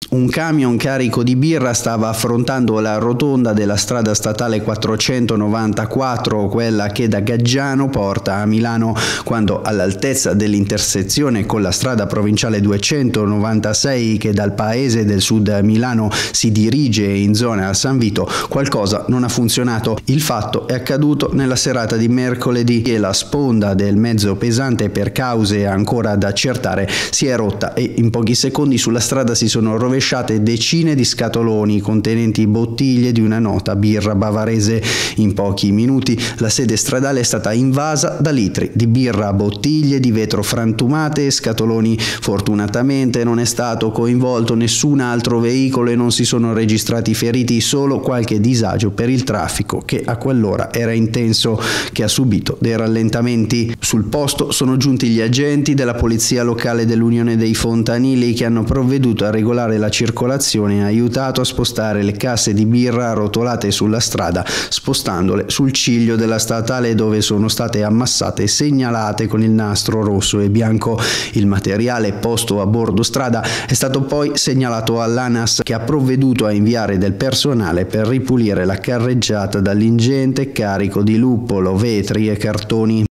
Un camion carico di birra stava affrontando la rotonda della strada statale 494, quella che da Gaggiano porta a Milano, quando all'altezza dell'intersezione con la strada provinciale 296 che dal paese del sud Milano si dirige in zona San Vito, qualcosa non ha funzionato. Il fatto è accaduto nella serata di mercoledì e la sponda del mezzo pesante, per cause ancora da accertare, si è rotta e in pochi secondi sulla strada si sono rovesciate decine di scatoloni contenenti bottiglie di una nota birra bavarese. In pochi minuti la sede stradale è stata invasa da litri di birra, bottiglie di vetro frantumate e scatoloni. Fortunatamente non è stato coinvolto nessun altro veicolo e non si sono registrati feriti, solo qualche disagio per il traffico che a quell'ora era intenso, che ha subito dei rallentamenti. Sul posto sono giunti gli agenti della polizia locale dell'Unione dei Fontanili che hanno provveduto a regolare la circolazione e ha aiutato a spostare le casse di birra arrotolate sulla strada, spostandole sul ciglio della statale dove sono state ammassate e segnalate con il nastro rosso e bianco. Il materiale posto a bordo strada è stato poi segnalato all'ANAS, che ha provveduto a inviare del personale per ripulire la carreggiata dall'ingente carico di luppolo, vetri e cartoni.